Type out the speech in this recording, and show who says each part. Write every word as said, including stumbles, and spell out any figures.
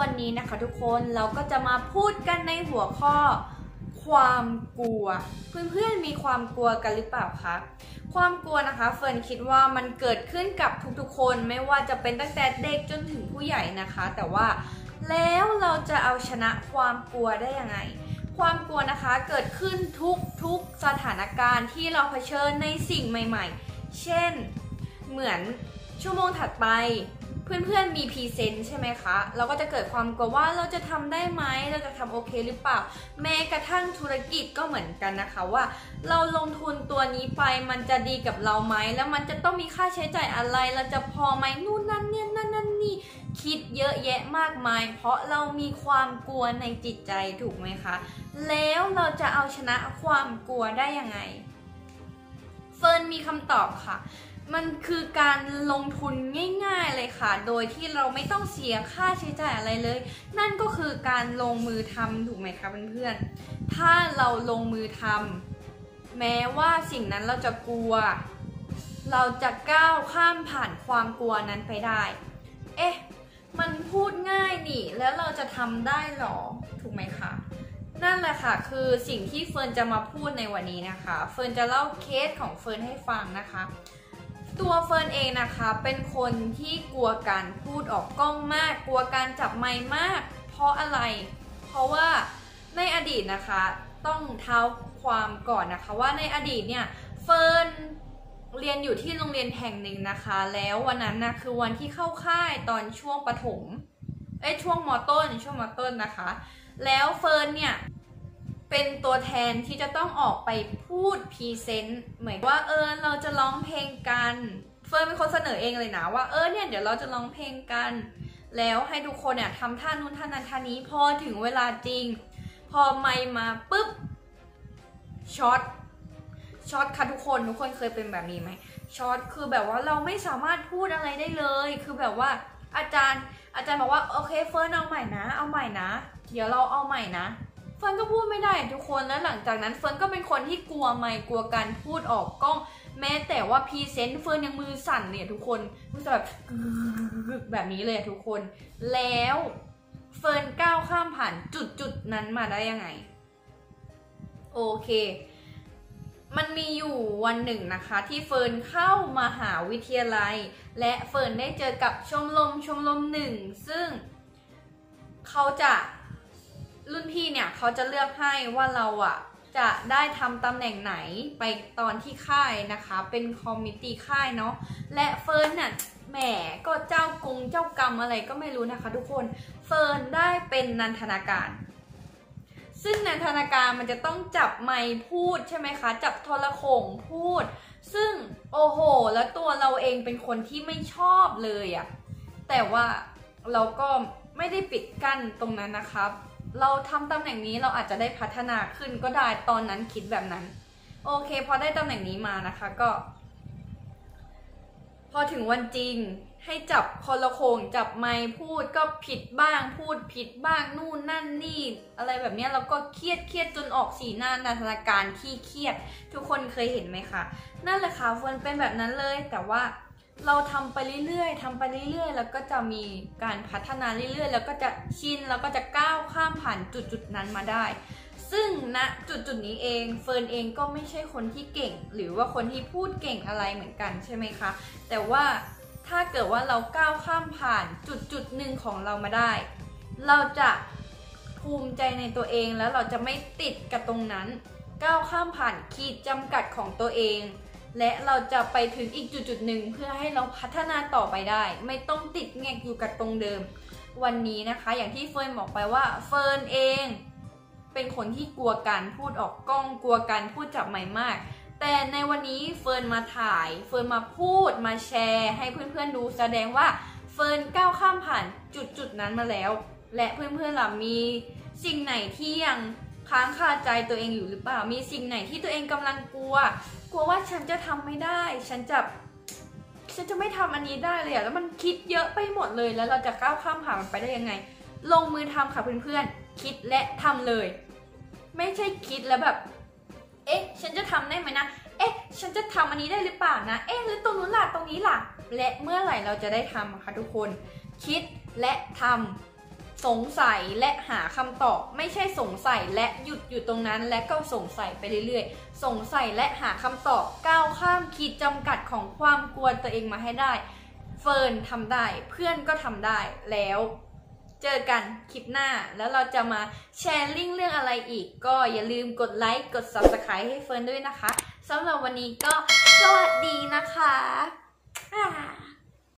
Speaker 1: วันนี้นะคะทุกคนเราก็จะมาพูดกันในหัวข้อความกลัวเพื่อนๆมีความกลัวกันหรือเปล่าคะความกลัวนะคะเฟิร์นคิดว่ามันเกิดขึ้นกับทุกๆคนไม่ว่าจะเป็นตั้งแต่เด็กจนถึงผู้ใหญ่นะคะแต่ว่าแล้วเราจะเอาชนะความกลัวได้ยังไงความกลัวนะคะเกิดขึ้นทุกๆสถานการณ์ที่เราเผชิญในสิ่งใหม่ๆเช่นเหมือนชั่วโมงถัดไปเพื่อนๆมีพรีเซนต์ใช่ไหมคะเราก็จะเกิดความกลัวว่าเราจะทำได้ไหมเราจะทำโอเคหรือเปล่าแม้กระทั่งธุรกิจก็เหมือนกันนะคะว่าเราลงทุนตัวนี้ไปมันจะดีกับเราไหมแล้วมันจะต้องมีค่าใช้จ่ายอะไรเราจะพอไหมนู่นนั่นเนี่ยนั่นนั่นนี่คิดเยอะแยะมากมายเพราะเรามีความกลัวในจิตใจถูกไหมคะแล้วเราจะเอาชนะความกลัวได้ยังไงเฟิร์นมีคำตอบค่ะมันคือการลงทุนง่ายๆเลยค่ะโดยที่เราไม่ต้องเสียค่าใช้จ่ายอะไรเลยนั่นก็คือการลงมือทำถูกไหมคะเพื่อนๆถ้าเราลงมือทำแม้ว่าสิ่งนั้นเราจะกลัวเราจะก้าวข้ามผ่านความกลัวนั้นไปได้เอ๊ะมันพูดง่ายนี่แล้วเราจะทำได้หรอถูกไหมคะนั่นแหละค่ะคือสิ่งที่เฟิร์นจะมาพูดในวันนี้นะคะเฟิร์นจะเล่าเคสของเฟิร์นให้ฟังนะคะตัวเฟิร์นเองนะคะเป็นคนที่กลัวการพูดออกกล้องมากกลัวการจับไมค์มากเพราะอะไรเพราะว่าในอดีตนะคะต้องเท้าความก่อนนะคะว่าในอดีตเนี่ยเฟิร์นเรียนอยู่ที่โรงเรียนแห่งหนึ่งนะคะแล้ววันนั้นนะคือวันที่เข้าค่ายตอนช่วงประถมเอ้ยช่วงม.ต้นช่วงม.ต้นนะคะแล้วเฟิร์นเนี่ยเป็นตัวแทนที่จะต้องออกไปพูดพรีเซนต์เหมือนว่าเออเราจะร้องเพลงกันเฟิร์นเป็นคนเสนอเองเลยนะว่าเออเนี่ยเดี๋ยวเราจะร้องเพลงกันแล้วให้ทุกคนเนี่ยทำท่านู้นท่านั้นท่านี้พอถึงเวลาจริงพอไมค์มาปุ๊บช็อตช็อตค่ะทุกคนทุกคนเคยเป็นแบบนี้ไหมช็อตคือแบบว่าเราไม่สามารถพูดอะไรได้เลยคือแบบว่าอาจารย์อาจารย์บอกว่าโอเคเฟิร์นเอาใหม่นะเอาใหม่นะเดี๋ยวเราเอาใหม่นะเฟิร์นก็พูดไม่ได้ทุกคนแล้วหลังจากนั้นเฟิร์นก็เป็นคนที่กลัวไมค์กลัวการพูดออกกล้องแม้แต่ว่าพรีเซนต์เฟิร์นยังมือสั่นเนี่ยทุกคนมือแบบแบบนี้เลยทุกคนแล้วเฟิร์นก้าวข้ามผ่านจุดจุดนั้นมาได้ยังไงโอเคมันมีอยู่วันหนึ่งนะคะที่เฟิร์นเข้ามหาวิทยาลัยและเฟิร์นได้เจอกับชมรมชมรมหนึ่งซึ่งเขาจะรุ่นพี่เนี่ยเขาจะเลือกให้ว่าเราอ่ะจะได้ทำตำแหน่งไหนไปตอนที่ค่ายนะคะเป็นคอมมิตี้ค่ายเนาะและเฟิร์นเนี่ยแหมก็เจ้ากรุงเจ้ากรรมอะไรก็ไม่รู้นะคะทุกคนเฟิร์นได้เป็นนันทนาการซึ่งนันทนาการมันจะต้องจับไมค์พูดใช่ไหมคะจับโทรโข่งพูดซึ่งโอ้โหแล้วตัวเราเองเป็นคนที่ไม่ชอบเลยอะแต่ว่าเราก็ไม่ได้ปิดกั้นตรงนั้นนะครับเราทำตำแหน่งนี้เราอาจจะได้พัฒนาขึ้นก็ได้ตอนนั้นคิดแบบนั้นโอเคพอได้ตำแหน่งนี้มานะคะก็พอถึงวันจริงให้จับโทรโข่งจับไมค์พูดก็ผิดบ้างพูดผิดบ้างนู่นนั่นนี่อะไรแบบนี้เราก็เครียดเครียดจนออกสีหน้านันทนาการที่เครียดทุกคนเคยเห็นไหมคะนั่นแหละค่ะเฟิร์นเป็นแบบนั้นเลยแต่ว่าเราทำไปเรื่อยๆทำไปเรื่อยๆแล้วก็จะมีการพัฒนาเรื่อยๆแล้วก็จะชินแล้วก็จะก้าวข้ามผ่านจุดๆนั้นมาได้ซึ่งณจุดๆนี้เองเฟิร์นเองก็ไม่ใช่คนที่เก่งหรือว่าคนที่พูดเก่งอะไรเหมือนกันใช่ไหมคะแต่ว่าถ้าเกิดว่าเราก้าวข้ามผ่านจุดๆหนึ่งของเรามาได้เราจะภูมิใจในตัวเองแล้วเราจะไม่ติดกับตรงนั้นก้าวข้ามผ่านขีดจำกัดของตัวเองและเราจะไปถึงอีกจุดๆหนึ่งเพื่อให้เราพัฒนาต่อไปได้ไม่ต้องติดแงกอยู่กับตรงเดิมวันนี้นะคะอย่างที่เฟิร์นบอกไปว่าเฟิร์นเองเป็นคนที่กลัวการพูดออกกล้องกลัวการพูดจับไมค์มากแต่ในวันนี้เฟิร์นมาถ่ายเฟิร์นมาพูดมาแชร์ให้เพื่อนๆดูแสดงว่าเฟิร์นก้าวข้ามผ่านจุดๆนั้นมาแล้วและเพื่อนๆล่ะมีสิ่งไหนที่ยังค้างคาใจตัวเองอยู่หรือเปล่ามีสิ่งไหนที่ตัวเองกำลังกลัวกลัวว่าฉันจะทำไม่ได้ฉันจะฉันจะไม่ทำอันนี้ได้เลยอะแล้วมันคิดเยอะไปหมดเลยแล้วเราจะก้าวข้ามผ่านมันไปได้ยังไงลงมือทำค่ะเพื่อนๆคิดและทำเลยไม่ใช่คิดแล้วแบบเอ๊ะฉันจะทำได้ไหมนะเอ๊ะฉันจะทำอันนี้ได้หรือเปล่านะเอ๊ะหรือตรงนู้นล่ะตรงนี้ล่ะและเมื่อไหร่เราจะได้ทำคะทุกคนคิดและทสงสัยและหาคำตอบไม่ใช่สงสัยและหยุดอยู่ตรงนั้นและก็สงสัยไปเรื่อยๆสงสัยและหาคำตอบก้าวข้ามขีดจำกัดของความกลัวตัวเองมาให้ได้เฟิร์นทำได้เพื่อนก็ทำได้แล้วเจอกันคลิปหน้าแล้วเราจะมาแชร์ลิงก์เรื่องอะไรอีกก็อย่าลืมกดไลค์กด ซับสไครบ์ ให้เฟิร์นด้วยนะคะสำหรับวันนี้ก็สวัสดีนะคะ